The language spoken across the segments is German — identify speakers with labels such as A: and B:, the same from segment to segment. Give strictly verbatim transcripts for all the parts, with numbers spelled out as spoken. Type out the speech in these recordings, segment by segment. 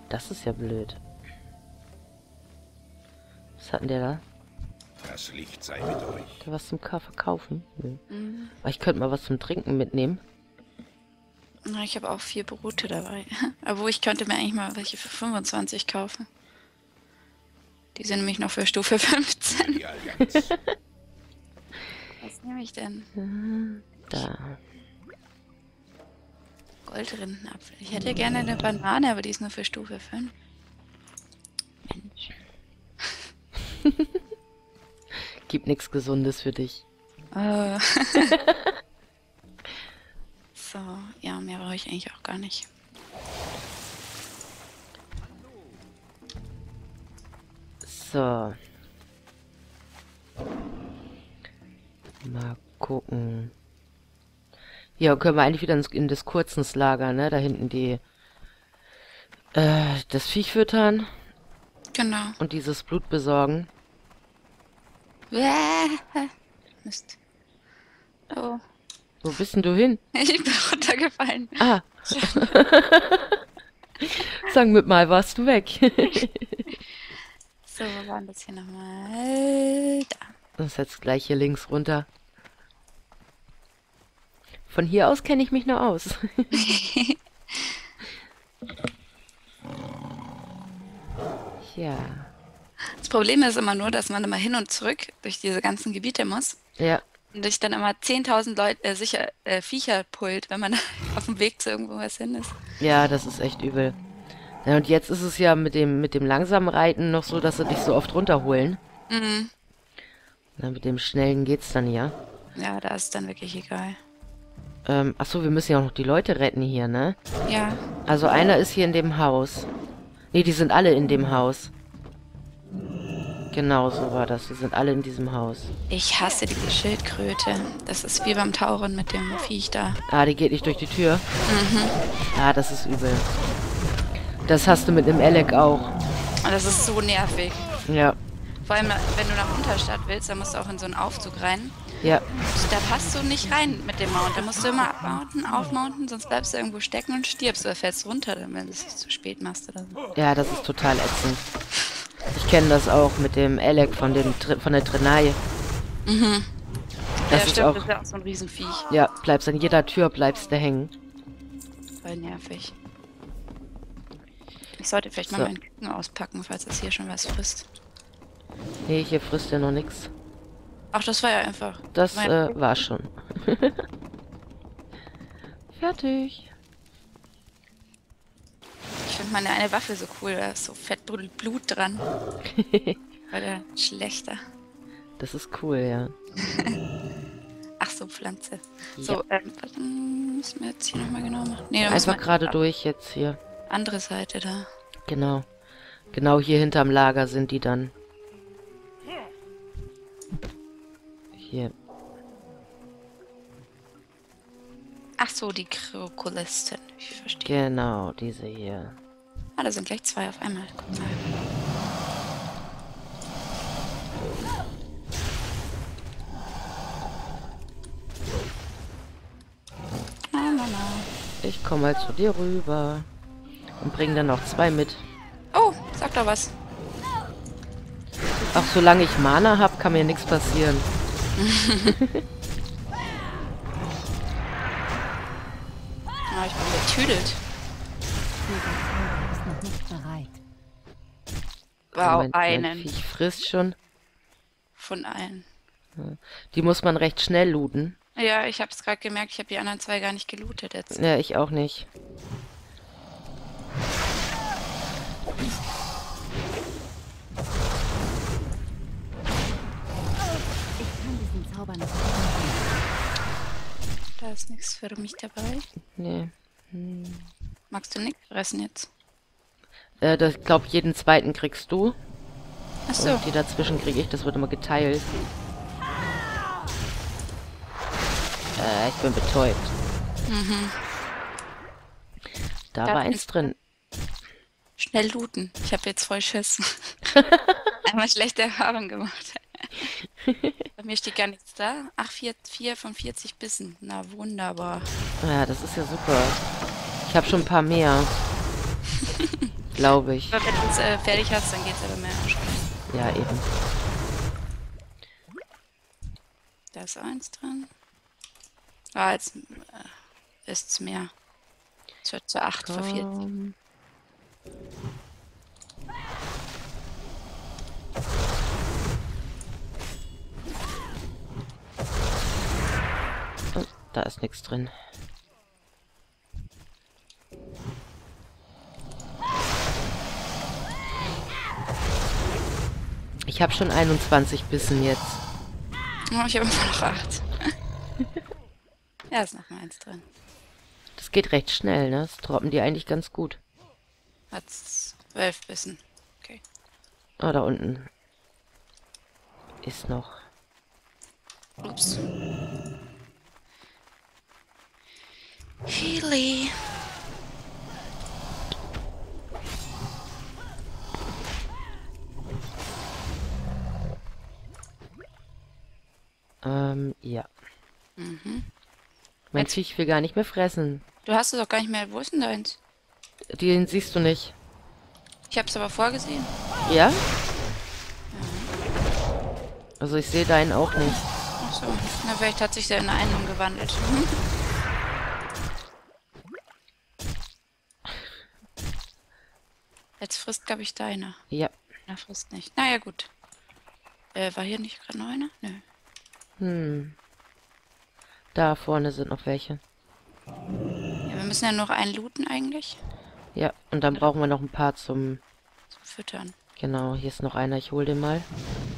A: Das ist ja blöd. Was hat denn der da?
B: Das Licht sei mit euch.
A: Der was zum Ka- Verkaufen? Nö.
C: Mhm.
A: Aber ich könnte mal was zum Trinken mitnehmen.
C: Na, ich habe auch vier Brote dabei. Aber ich könnte mir eigentlich mal welche für fünfundzwanzig kaufen. Die sind nämlich noch für Stufe fünfzehn.
B: Die Allianz.
C: Was nehme ich denn?
A: Da.
C: Goldrindenapfel. Ich hätte gerne eine Banane, aber die ist nur für Stufe fünf. Mensch.
A: Gibt nichts Gesundes für dich.
C: Oh. So, ja, mehr brauche ich eigentlich auch gar nicht.
A: So. Mal gucken. Ja, können wir eigentlich wieder ins, in das Kurzenslager, ne? Da hinten die äh, das Viech füttern
C: Genau.
A: und dieses Blut besorgen.
C: Mist. Oh,
A: Wo bist denn du hin?
C: ich bin runtergefallen.
A: Ah. Sag mit mal, warst du weg?
C: So, wo war denn das hier nochmal? Da.
A: Das ist jetzt gleich hier links runter. Von hier aus kenne ich mich noch aus. Ja.
C: Das Problem ist immer nur, dass man immer hin und zurück durch diese ganzen Gebiete muss
A: Ja.
C: und sich dann immer zehntausend Leute, äh, sicher, äh, Viecher pullt, wenn man auf dem Weg zu irgendwo was hin ist.
A: Ja, das ist echt übel. Ja, und jetzt ist es ja mit dem, mit dem langsamen Reiten noch so, dass sie dich so oft runterholen.
C: Mhm.
A: Na, mit dem schnellen geht's dann ja.
C: Ja, da ist es dann wirklich egal.
A: Ähm, achso, wir müssen ja auch noch die Leute retten hier, ne?
C: Ja,
A: Also einer ist hier in dem Haus. Nee, die sind alle in dem Haus. Genau, so war das. Die sind alle in diesem Haus.
C: ich hasse diese Schildkröte. Das ist wie beim Tauchen mit dem Viech da.
A: Ah, die geht nicht durch die Tür. Ah, das ist übel. Das hast du mit dem Alec auch.
C: Und das ist so nervig.
A: Ja,
C: Vor allem, wenn du nach Unterstadt willst, dann musst du auch in so einen Aufzug rein.
A: ja.
C: Da passt du nicht rein mit dem Mount. Da musst du immer abmounten, aufmounten, sonst bleibst du irgendwo stecken und stirbst oder fällst runter, wenn du es zu spät machst oder so.
A: Ja, das ist total ätzend. Ich kenne das auch mit dem Alec von, dem, Tri- von der Trinei.
C: Mhm.
A: Das
C: ja,
A: ist
C: stimmt,
A: auch,
C: das ist ja auch so ein Riesenviech.
A: ja, bleibst an jeder Tür, bleibst du hängen.
C: Voll nervig. Ich sollte vielleicht mal
A: So.
C: meinen Küken auspacken, falls es hier schon was frisst.
A: Nee, hier frisst er noch nichts.
C: Ach, das war ja einfach.
A: Das
C: War ja-
A: äh, war schon. Fertig.
C: Ich finde meine eine Waffe so cool, da ist so fett Blut Blut dran. War der schlechter.
A: Das ist cool, ja.
C: Ach so, Pflanze.
A: Ja.
C: So, ähm, was hm, müssen wir jetzt hier nochmal genau machen? Nee, da muss
A: Einfach
C: man
A: gerade durch jetzt hier.
C: andere Seite da.
A: Genau. Genau hier hinterm Lager sind die dann. Hier.
C: Ach so, die Krokulisten. Ich verstehe.
A: Genau, diese hier.
C: Ah, da sind gleich zwei auf einmal. Guck mal. Na, na, na.
A: Ich komme mal zu dir rüber. Und bring dann noch zwei mit.
C: Oh, sag doch was.
A: Ach, solange ich Mana habe, kann mir nichts passieren.
C: Ah, ich bin betüdelt.
D: ist noch nicht bereit.
C: Wow,
A: Moment, mein
C: einen
A: Viech frisst schon.
C: von allen.
A: Die muss man recht schnell looten.
C: Ja, ich habe es gerade gemerkt, ich habe die anderen zwei gar nicht gelootet jetzt.
A: Ja, ich auch nicht.
D: Ich kann diesen Zauber nicht.
C: Da ist nichts für mich dabei.
A: Nee.
C: Magst du nichts fressen jetzt?
A: Äh, das, ich glaube, jeden zweiten kriegst du.
C: Ach so.
A: Und die dazwischen kriege ich. Das wird immer geteilt. Äh, ich bin betäubt.
C: Mhm.
A: Da
C: Da
A: war
C: ist-
A: eins drin.
C: Schnell looten. Ich habe jetzt voll Schiss. Einmal schlechte Erfahrung gemacht. Bei mir steht gar nichts da. Ach, vier, vier von vierzig Bissen. Na, wunderbar.
A: Ja, das ist ja super. Ich habe schon ein paar mehr. Glaube ich.
C: Aber wenn du es äh, fertig hast, dann geht's aber mehr anscheinend.
A: Ja, eben.
C: Da ist eins drin. Ah, jetzt äh, ist's mehr. Es wird zu acht verfehlt.
A: Komm. Oh, da ist nichts drin. Ich habe schon einundzwanzig Bissen jetzt.
C: Oh, ich habe immer noch acht. Ja, ist noch mal eins drin.
A: Das geht recht schnell, ne? Das droppen die eigentlich ganz gut.
C: Hat zwölf Bissen. Okay.
A: Ah, da unten ist noch.
C: Ups. Healy.
A: Ähm, ja.
C: Mhm.
A: Mein
C: Jetzt-
A: Viech will gar nicht mehr fressen.
C: Du hast es doch gar nicht mehr. Wo ist denn deins?
A: Den siehst du nicht.
C: Ich habe es aber vorgesehen.
A: Ja? Also ich sehe deinen auch nicht.
C: Ach so. Na, vielleicht hat sich der in einen umgewandelt. Mhm. Jetzt frisst, glaube ich, deine.
A: Ja.
C: Na, frisst nicht. Naja, gut. Äh, war hier nicht gerade noch einer? Nö.
A: Hm. Da vorne sind noch welche.
C: Ja, wir müssen ja noch einen looten eigentlich.
A: Ja, und dann brauchen wir noch ein paar zum...
C: Zum Füttern.
A: Genau, hier ist noch einer. Ich hol den mal.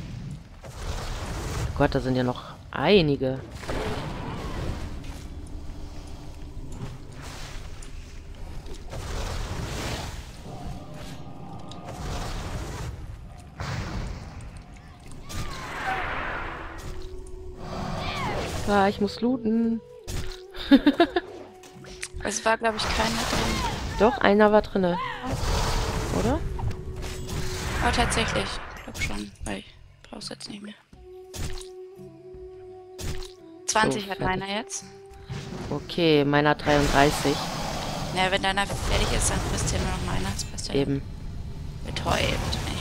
A: Oh Gott, da sind ja noch einige. Ah, ich muss looten.
C: Es war, glaube ich, keiner drin.
A: Doch, einer war drinne. Oder?
C: Aber tatsächlich. Ich glaube schon, weil ich brauch's jetzt nicht mehr. zwanzig
A: So,
C: hat
A: fertig.
C: meiner jetzt.
A: Okay, meiner dreiunddreißig.
C: Naja, wenn deiner fertig ist, dann frisst ja nur noch meiner. Das passt ja.
A: Eben.
C: Betäubt. Ey.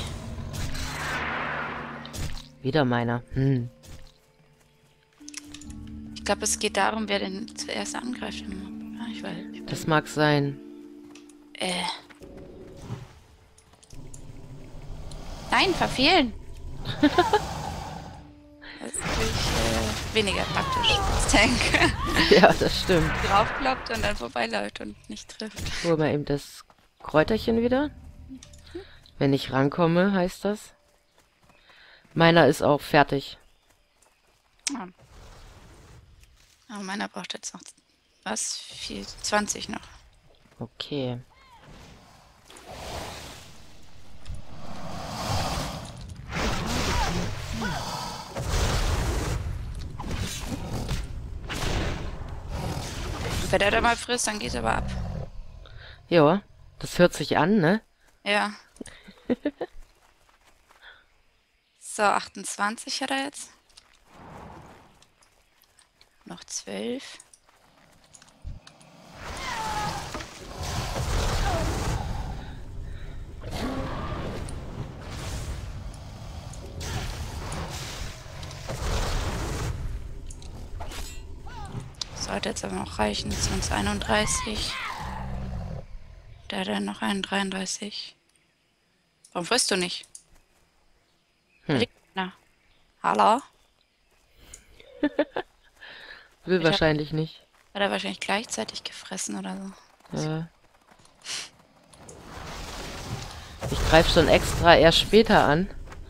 A: Wieder meiner. Hm.
C: Ich glaube, es geht darum, wer denn zuerst angreift. Ja, ich weiß. Ich weiß.
A: Das mag sein.
C: Äh. Nein, verfehlen! Das ist natürlich äh, weniger praktisch als Tank.
A: Ja, das stimmt.
C: Draufkloppt und dann vorbeiläuft und nicht trifft.
A: Hol mal eben das Kräuterchen wieder. Wenn ich rankomme, heißt das. Meiner ist auch fertig.
C: Ah. Aber meiner braucht jetzt noch was? Viel, zwanzig noch.
A: Okay.
C: Wenn der da mal frisst, dann geht's aber ab.
A: Ja, das hört sich an, ne?
C: Ja. So, achtundzwanzig hat er jetzt. Noch zwölf. Sollte jetzt aber noch reichen, sonst einunddreißig. Der hat dann noch einen dreiunddreißig. Warum frisst du nicht?
A: Hm.
C: Liegt na. Hallo?
A: Will
C: Ich hab-
A: wahrscheinlich nicht.
C: Hat er wahrscheinlich gleichzeitig gefressen oder so.
A: Äh. Ich greife schon extra erst später an,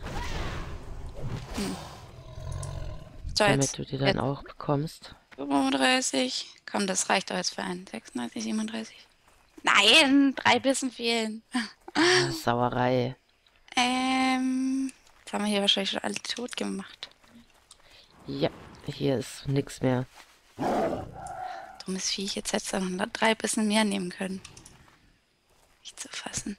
C: So,
A: damit
C: jetzt
A: du die dann
C: jetzt
A: auch bekommst.
C: fünfunddreißig. Komm, das reicht doch jetzt für einen. sechsunddreißig, siebenunddreißig. Nein, drei Bissen fehlen.
A: Ah, Sauerei.
C: Ähm, jetzt haben wir hier wahrscheinlich schon alle tot gemacht.
A: Ja, hier ist nix mehr.
C: Dummes Viech, jetzt hättest du noch drei Bissen mehr nehmen können. Nicht zu fassen.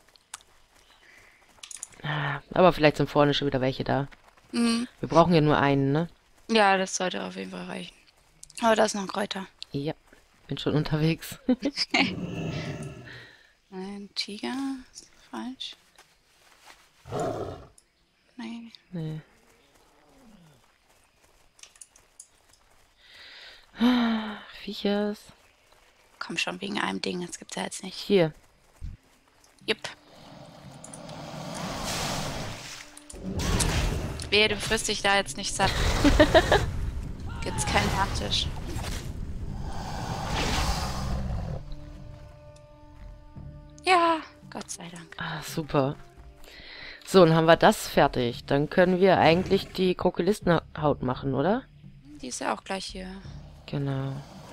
A: Ah, aber vielleicht sind vorne schon wieder welche da.
C: Mhm.
A: Wir brauchen ja nur einen, ne?
C: Ja, das sollte auf jeden Fall reichen. Aber da ist noch Kräuter.
A: Ja, bin schon unterwegs.
C: Ein Tier. Tiger. Ist falsch. Nee.
A: Nee. Viechers.
C: Komm schon, wegen einem Ding. Das gibt's ja jetzt nicht.
A: Hier.
C: Jupp. Wehe, du frisst dich da jetzt nicht satt. Gibt's keinen Nachtisch. Ja, Gott sei Dank.
A: Ah, super. So, dann haben wir das fertig. Dann können wir eigentlich die Krokolistenhaut machen, oder?
C: Die ist ja auch gleich hier.
A: Genau.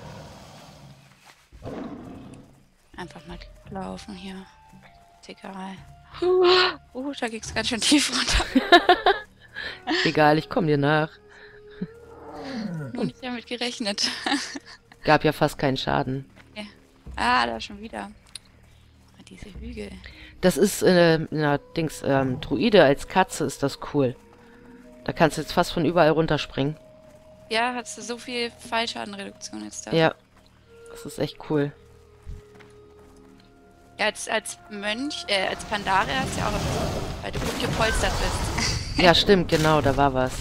C: Einfach mal laufen hier. Tickerei. Uh, da ging's ganz schön tief runter.
A: Egal, ich komme dir nach.
C: Nur nicht damit gerechnet.
A: Gab ja fast keinen Schaden.
C: Ja. Ah, da schon wieder. Ah, diese Hügel.
A: Das ist, äh, na, Dings, ähm, Druide als Katze ist das cool. Da kannst du jetzt fast von überall runterspringen.
C: Ja, hast du so viel Fallschadenreduktion jetzt da?
A: Ja. Das ist echt cool.
C: Ja, als, als Mönch, äh, als Pandaria hast du ja auch, weil du gut gepolstert bist.
A: Ja, stimmt, genau, da war was.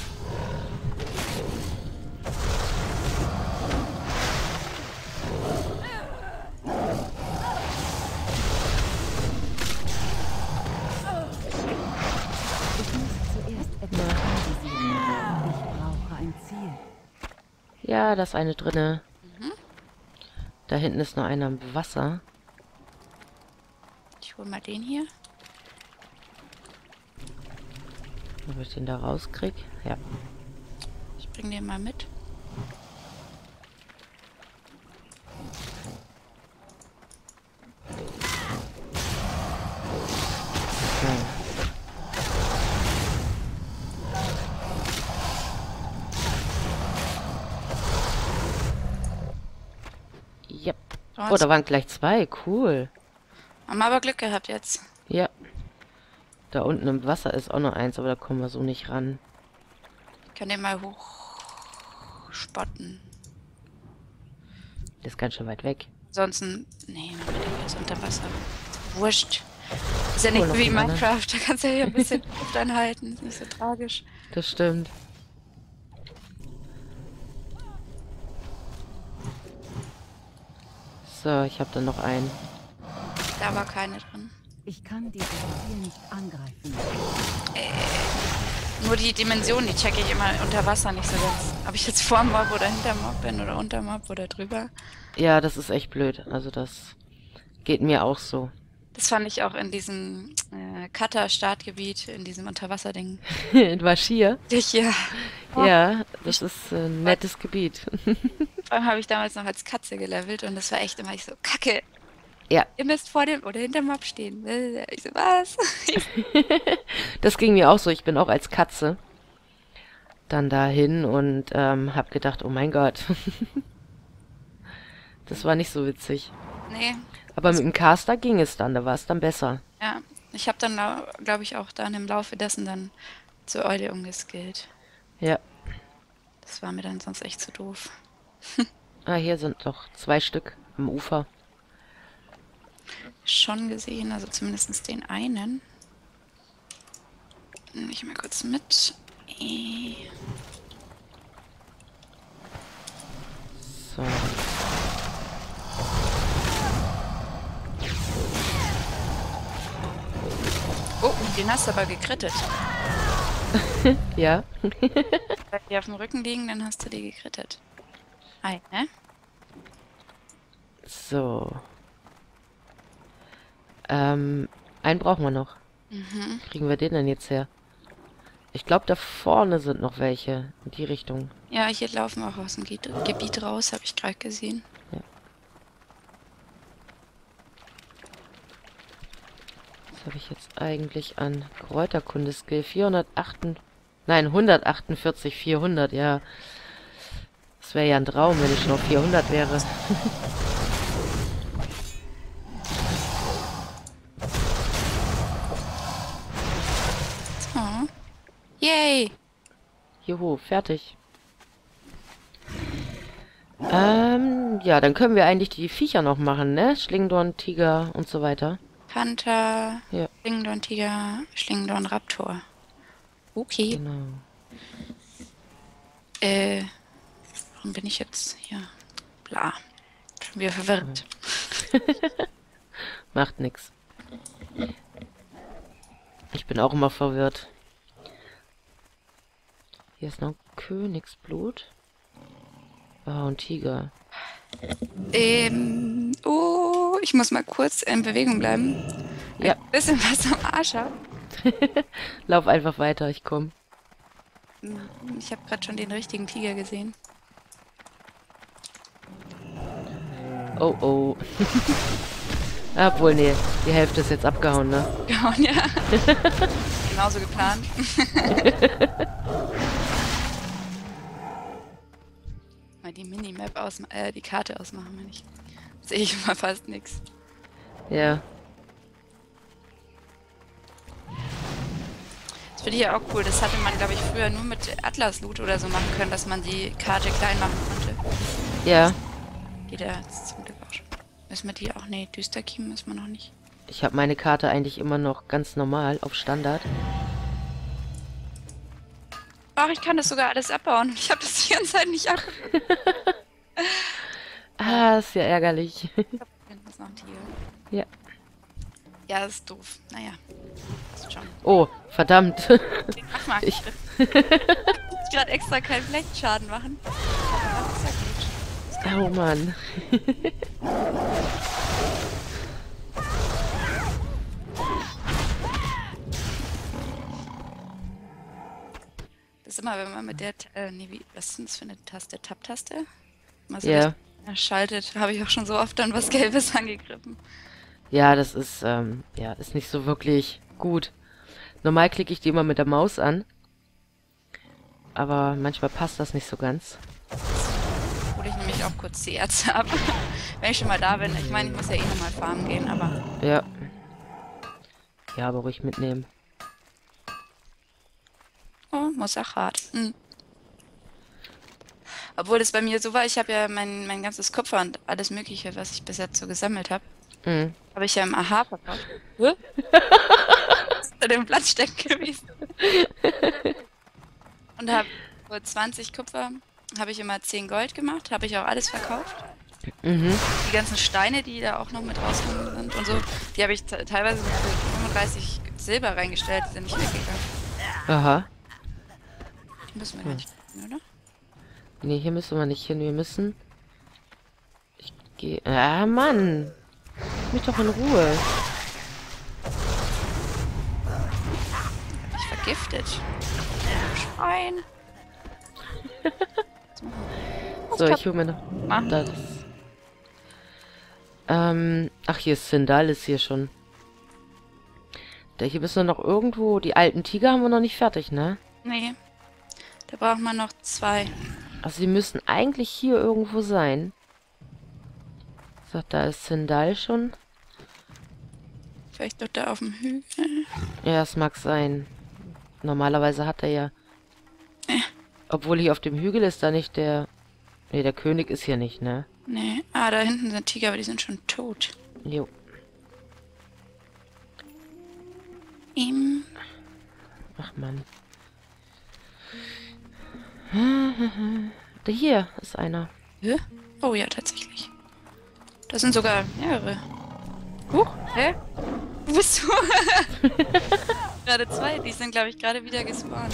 D: Ich muss zuerst etwas analysieren. Ich brauche ein Ziel.
A: Ja, da ist eine drinne. Da hinten ist noch einer im Wasser.
C: Ich hol mal den hier.
A: Ob ich den da rauskrieg? Ja.
C: Ich bring den mal mit.
A: Yep. Oh, da waren gleich zwei. Cool.
C: Haben wir aber Glück gehabt jetzt.
A: Ja. Da unten im Wasser ist auch noch eins, aber da kommen wir so nicht ran.
C: Ich kann den mal hoch spotten.
A: Der ist ganz schön weit weg.
C: Ansonsten, nee, der ist unter Wasser. Wurscht. Ist ja
A: Oh,
C: nicht
A: noch
C: wie
A: ein anderer.
C: Minecraft, da kannst du ja hier ein bisschen Luft anhalten. Ist nicht so tragisch.
A: Das stimmt. So, ich habe da noch einen.
C: Da war keine drin.
D: Ich kann dieses Ziel nicht angreifen.
C: Nur die Dimension, die checke ich immer unter Wasser nicht so ganz. Ob ich jetzt vor Mob oder hinter Mob bin oder unter Mob oder drüber.
A: Ja, das ist echt blöd. Also das geht mir auch so.
C: Das fand ich auch in diesem äh, Cutter-Startgebiet, in diesem Unterwasserding.
A: War Schier.
C: Ich, ja.
A: Ja, das ist ein nettes Gebiet.
C: Vor allem habe ich damals noch als Katze gelevelt und das war echt immer ich so, Kacke.
A: Ja.
C: Ihr müsst vor dem oder hinter Mob stehen. Ich so, was?
A: Das ging mir auch so. Ich bin auch als Katze dann dahin und ähm, habe gedacht, oh mein Gott. Das war nicht so witzig.
C: Nee,
A: Aber mit dem Caster ging es dann, da war es dann besser.
C: ja. Ich habe dann, glaube ich, auch dann im Laufe dessen dann zur Eule umgeskillt.
A: Ja.
C: Das war mir dann sonst echt zu doof.
A: Ah, hier sind noch zwei Stück am Ufer.
C: Schon gesehen, also zumindest den einen. Nehme ich mal kurz mit. Äh,
A: So.
C: Oh, den hast du aber gekrittet.
A: Ja.
C: Wenn die auf dem Rücken liegen, dann hast du die gekrittet. Hi, ne?
A: So. Ähm, einen brauchen wir noch.
C: Mhm.
A: Kriegen wir den denn jetzt her? Ich glaube, da vorne sind noch welche. In die Richtung.
C: Ja, hier laufen auch aus dem Gebiet Gebiet raus, habe ich gerade gesehen.
A: Was habe ich jetzt eigentlich an Kräuterkunde-Skill? vierhundertacht... Nein, hundertachtundvierzig, vierhundert, ja. Das wäre ja ein Traum, wenn ich schon auf vierhundert wäre.
C: So. Yay!
A: Juhu, fertig. Ähm, ja, dann können wir eigentlich die Viecher noch machen, ne? Schlingdorn, Tiger und so weiter.
C: Panther,
A: Ja.
C: Schlingendorn-Tiger, Schlingendorn-Raptor. Okay.
A: Genau.
C: Äh, warum bin ich jetzt hier? Bla. Schon wieder verwirrt.
A: Macht nix. Ich bin auch immer verwirrt. Hier ist noch Königsblut. Ah, und Tiger.
C: Ähm, oh, ich muss mal kurz in Bewegung bleiben.
A: Ja.
C: Ein bisschen was am Arsch hab.
A: Lauf einfach weiter, ich komm.
C: Ich habe gerade schon den richtigen Tiger gesehen.
A: Oh, oh. Obwohl, nee, die Hälfte ist jetzt abgehauen, ne?
C: Gehauen, ja. Genauso geplant. Mal die Minimap aus, äh, die Karte ausmachen, wenn ich. Sehe ich immer fast nichts.
A: Ja.
C: Das finde ich ja auch cool. Das hatte man, glaube ich, früher nur mit Atlas-Loot oder so machen können, dass man die Karte klein machen konnte.
A: Ja.
C: Geht ja jetzt zum Glück auch schon. Müssen wir die auch? Nee, Düsterkiem müssen wir noch nicht.
A: Ich habe meine Karte eigentlich immer noch ganz normal auf Standard.
C: Ach, ich kann das sogar alles abbauen. Ich habe das die ganze Zeit nicht ab.
A: Ah, ist ja ärgerlich.
C: Das ist noch ein Tiger.
A: Ja.
C: Ja, das ist doof. Naja. Ist schon.
A: Oh, verdammt.
C: Mach mal.
A: Ich-
C: Ich gerade extra keinen Flächenschaden machen. Aber das ist ja gut.
A: Oh Mann.
C: Das ist immer, wenn man mit der, äh, nee, wie, was ist denn das für eine Taste? Tab-Taste? Mal so
A: Ja.
C: richtig schaltet, habe ich auch schon so oft dann was Gelbes angegriffen.
A: Ja, das ist, ähm, ja, ist nicht so wirklich gut. Normal klicke ich die immer mit der Maus an. Aber manchmal passt das nicht so ganz.
C: Hole ich nämlich auch kurz die Ärzte ab. Wenn ich schon mal da bin. Ich meine, ich muss ja eh nochmal farmen gehen, aber
A: Ja. Ja, aber ruhig mitnehmen.
C: oh, muss auch hart. Hm. Obwohl es bei mir so war, ich habe ja mein, mein ganzes Kupfer und alles Mögliche, was ich bis jetzt so gesammelt habe,
A: Mhm.
C: habe ich ja im A H verkauft. Hä? Ist da dem Blatt stecken gewesen. Und habe für zwanzig Kupfer, habe ich immer zehn Gold gemacht, habe ich auch alles verkauft.
A: Mhm.
C: Die ganzen Steine, die da auch noch mit rausgekommen sind und so, die habe ich te- teilweise mit fünfunddreißig Silber reingestellt, die sind nicht weggegangen.
A: Aha.
C: Die müssen wir gar nicht finden, oder?
A: Nee, hier müssen wir nicht hin. Wir müssen... Ich gehe... Ah, Mann. Lass mich doch in Ruhe.
C: Ich vergiftet. Schwein.
A: So, ich hole mir noch
C: Machen.
A: das. Ähm, ach, hier ist Sindal, ist hier schon. Da hier müssen wir noch irgendwo... Die alten Tiger haben wir noch nicht fertig, ne?
C: Nee. Da braucht man noch zwei.
A: Also sie müssen eigentlich hier irgendwo sein. So, da ist Sindal schon.
C: Vielleicht doch da auf dem Hügel.
A: Ja, es mag sein. Normalerweise hat er ja... Obwohl hier auf dem Hügel ist da nicht der... Nee, der König ist hier nicht, ne?
C: Nee. Ah, da hinten sind Tiger, aber die sind schon tot.
A: Jo.
C: Ihm.
A: Ach, Mann. Da hier ist einer.
C: Hä? Oh ja, tatsächlich. Da sind sogar mehrere. Huch, hä? Wo bist du? Gerade zwei, die sind, glaube ich, gerade wieder gespawnt.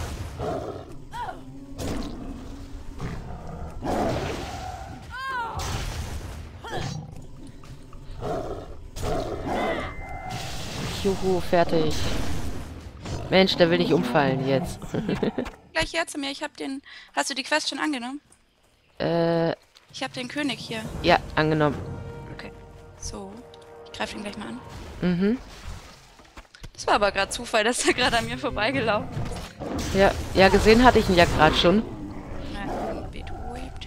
A: Juhu, fertig. Mensch, der will nicht umfallen jetzt.
C: Gleich her zu mir, ich hab den... Hast du die Quest schon angenommen?
A: äh,
C: Ich hab den König hier.
A: ja, angenommen.
C: Okay. So. Ich greife ihn gleich mal an.
A: Mhm.
C: Das war aber gerade Zufall, dass er gerade an mir vorbeigelaufen ist.
A: Ja, ja, gesehen hatte ich ihn ja gerade schon.
C: Na, betäubt.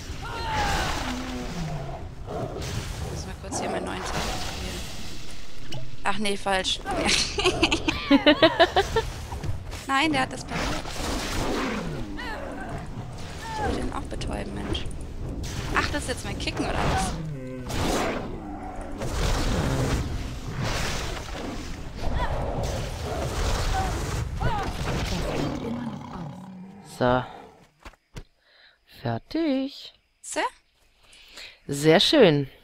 C: Muss mal kurz hier meinen neuen Zauber probieren. Ach nee, falsch. Nein, der hat das pariert. Ich will den auch betäuben, Mensch. Ach, das ist jetzt mein Kicken, oder was?
A: So. Fertig.
C: So?
A: Sehr schön.